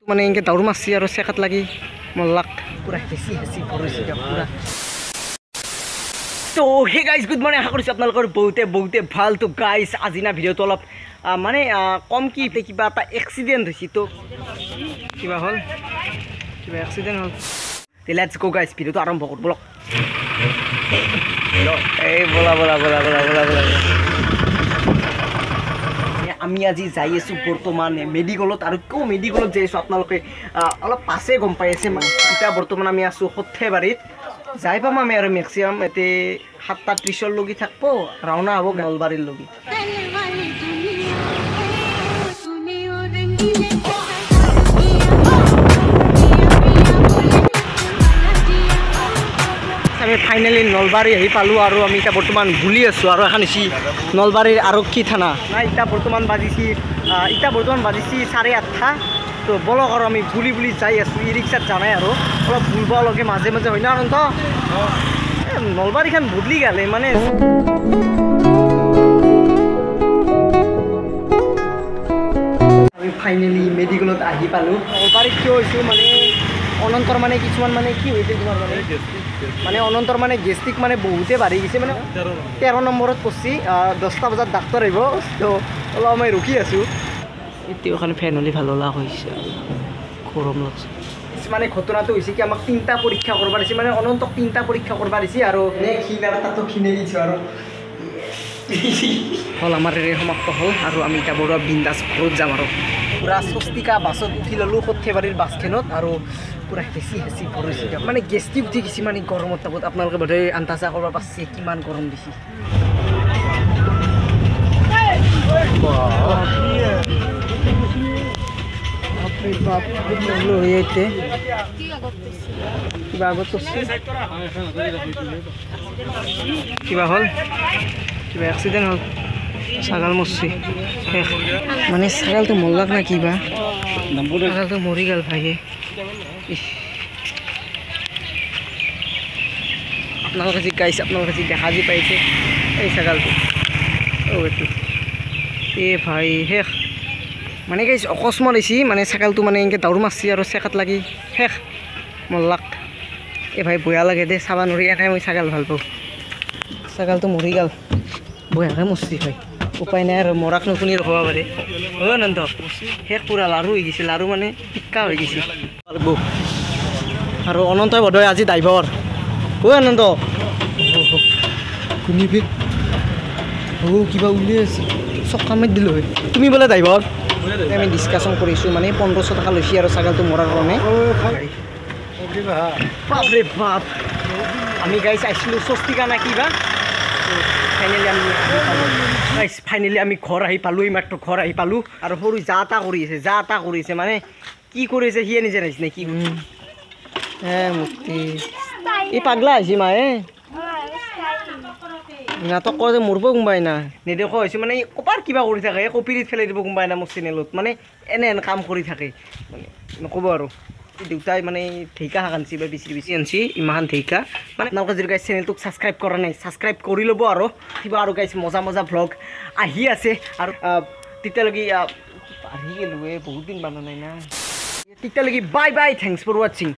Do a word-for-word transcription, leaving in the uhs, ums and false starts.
মানে এনেকৈ দাউৰ মাৰছি আৰু চেকাত লাগি মল্লাক পূৰা হেঁচি হেঁচি ভৰিছে পূৰা। তো হে গাইজ গুড মৰ্ণিং, আশা কৰিছোঁ আপোনালোকৰ বহুতে বহুতে ভাল। তো গাইজ আজি না ভিডিঅ'টো অলপ মানে কম কি কিবা এটা এক্সিডেণ্ট হৈছে। তো কিবা হ'ল, কিবা এক্সিডেণ্ট হ'ল। লেটছ গো গাইজ, ভিডিঅ'টো আৰম্ভ কৰোঁ বলক। এই বলা বলা বলা বলা বলা বলা আমি আজি যাই আছোঁ বৰ্তমান মেডিকেলত, আৰু কিয় মেডিকেলত যাই আছোঁ আপোনালোকে অলপ পাছে গম পাই আছে। এতিয়া বৰ্তমান আমি আছোঁ সৰ্থেবাৰীত, যাই পাম আমি আৰু মেক্সিমাম এতে সাতটা ত্ৰিছৰ লগি থাকব, ৰাওনা হ'ব নলবাৰীৰ লগি। আমি ফাইনেলি নলবাৰী আহি পালোঁ, আৰু আমি এতিয়া বৰ্তমান ঘূৰি আছোঁ। আৰু এখন হৈছে নলবাৰীৰ আৰক্ষী থানা। নাই এতিয়া বৰ্তমান বাজিছি এতিয়া বৰ্তমান বাজিছি চাৰে আঠটা। তো বলক আৰু আমি বুলি বুলি যাই আছোঁ। ই ৰিক্সাত যোৱা নাই, আৰু অলপ ঘূৰিব লগে মাজে মাজে হয় না। অনন্ত নলবাৰীখন বদলি গ'লে মানে আমি ফাইনেলি মেডিকেলত আহি পালোঁ। নলবাৰীত কিয় হৈছোঁ মানে অনন্তৰ মানে কিছুমান মানে কি হৈছে তোমাৰ মানে মানে অনন্তৰ মানে গেষ্ট্ৰিক মানে বহুতে বাঢ়ি গৈছে, মানে তেৰ নম্বৰত পৰছি। দহটা বজাত ডাক্তৰ আহিব, তো অলপ আমি ৰখি আছোঁ। এতিয়াও এখন ফেন হ'লে ভাল হ'লা হৈছে, গৰম লাগছে। মানে ঘটনাটো হৈছে কি, আমাক তিনিটা পৰীক্ষা কৰিব দিছে, মানে অনন্তক তিনিটা পৰীক্ষা কৰিব দিছে। আৰু ক্ষীণ আৰু তাতো ক্ষীণে দিছোঁ আৰু হ'ল আমাৰ ৰেল সমাপ্ত হ'ল। আৰু আমি এতিয়া বৰুৱা বিন্দাছ ঘৰত যাম। আৰু পূৰা স্বস্তিকা বাছত উঠি ল'লোঁ সৰ্থেবাৰীৰ বাছখনত, আৰু পূৰা হেঁচি হেঁচি ভৰিছে। মানে গেষ্ট্ৰিক উঠি গৈছে মানে গৰমত তাপত। আপোনালোকে বোধহয় আন্দাজা কৰিব পাৰিছে কিমান গৰম দিছে। কিবা আগত কিবা হ'ল, কিবা এক্সিডেণ্ট হ'ল, ছাগাল মৰছি শেষ। মানে ছাগালটো মৰলাক না কিবা, ছাগালটো মৰি গ'ল ভাইয়ে। আপোনালোকে যি গাইছে, আপোনালোকে যি দেখা যি পাইছে এই ছাগালটো, অ' এইটো এ ভাই শেষ। মানে গাইছ অকস্মাত হৈছে, মানে ছাগালটো মানে এনেকৈ দাউৰ মাৰছি আৰু চেকাত লাগি শেষ মল্লাক। এই ভাই বয়া লাগে দে, চাব নোৱাৰি। এনে মই ছাগাল ভাল পাওঁ। ছাগালটো মৰি গ'ল, বয়াকৈ মৰছি ভাই। উপায় নাই আৰু, মৰাকনো কোনে ৰখাব পাৰে। অ' অনন্ত শেষ পূৰা লাৰু হৈ গৈছে, লাৰু মানে টিক্কা হৈ গৈছে। আৰু অনন্তই বোধহয় আজি ড্ৰাইভাৰ। অ' অনন্ত শুনিবি, অ' কিবা উলিয়াই আছে, চক্কা মাৰি দিলোঁ হয়। তুমি বোলে ড্ৰাইভাৰ? আমি ডিছকাশ্যন কৰিছোঁ, মানে পোন্ধৰশ টকা লৈছে আৰু ছাগালটো মৰাৰ কাৰণে। বাপৰে বাপ, আমি গাইছ আহিছিলোঁ স্বস্তিকা না কিবা। ফাইনেলি আমি গাইছ ফাইনেলি আমি ঘৰ আহি পালোঁ, এই মাত্ৰ ঘৰ আহি পালোঁ। আৰু সৰু যা তা কৰি আছে, যা তা কৰি আছে, মানে কি কৰিছে সিয়ে নিজে নাহিছে নে কি। হে মূৰ্তি এই পাগলা আহিছে মায়ে নাটক কৰে যে মৰিব কোনোবাই না নেদেখা হৈছে। মানে ক'ৰবাত কিবা কৰি থাকে, কপিৰিত ফেলাই দিব কোনোবাই না মোৰ চেনেলত, মানে এনে এনে কাম কৰি থাকে। মানে নক'ব আৰু দেউতাই মানে ঢেঁকা শাক আনিছে বা বেছি বেছি আনিছে, ইমান ঢেঁকা। মানে আপোনালোকে যদি গাইছ চেনেলটোক ছাবস্ক্ৰাইব কৰা নাই, ছাবস্ক্ৰাইব কৰি ল'ব। আৰু কিবা আৰু গাইছ মজা মজা ভ্লগ আহি আছে। আৰু তেতিয়ালৈকে আহি গ'লোঁ, এই বহুত দিন বনা নাই না। তেতিয়ালৈকে বাই বাই, থেংকছ ফৰ ৱাচিং।